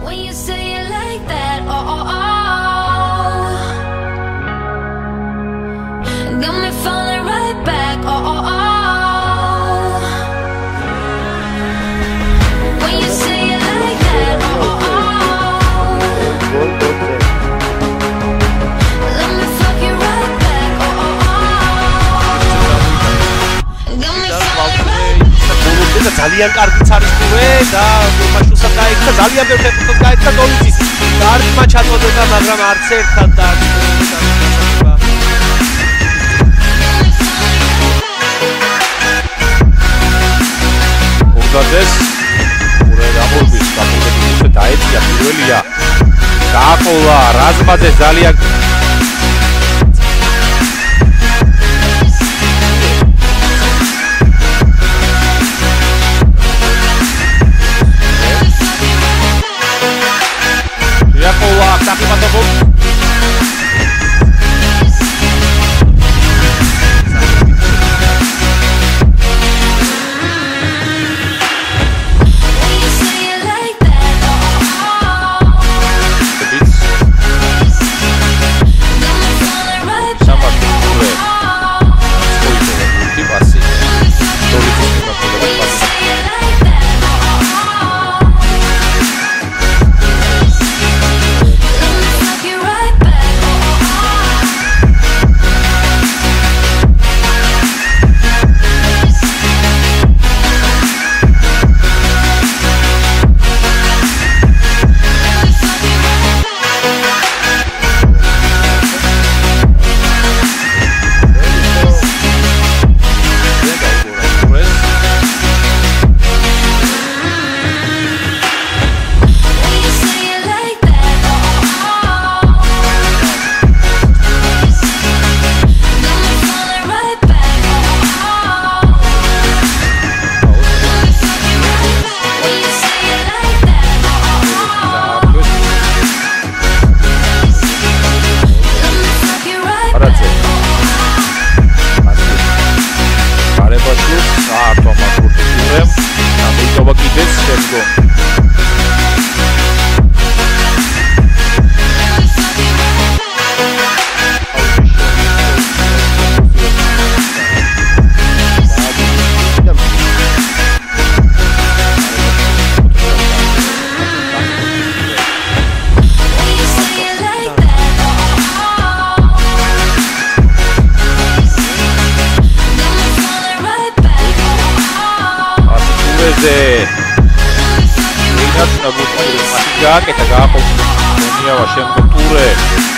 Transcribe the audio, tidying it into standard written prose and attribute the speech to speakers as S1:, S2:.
S1: When you say it like that, oh, oh, oh, got me falling right back, oh, oh, oh. When you say it like that, oh, oh, oh, let me fuck you right back, oh, oh, oh, got me falling right back.
S2: და ძალიან კარგიც არის ტურე და მაშუსად გაიქცა ძალიან ბევრ ტემპოს გაიქცა დოლიცის კარგმა ჩაწოდება მაგრამ არც ერთად და ორგადეს ტურე გამოვიდა გამოვიდა დაეწია პირველია გააყოლა რაზმაძე ძალიან გააკეთა გააყო მონიავა შემდგომ ტურე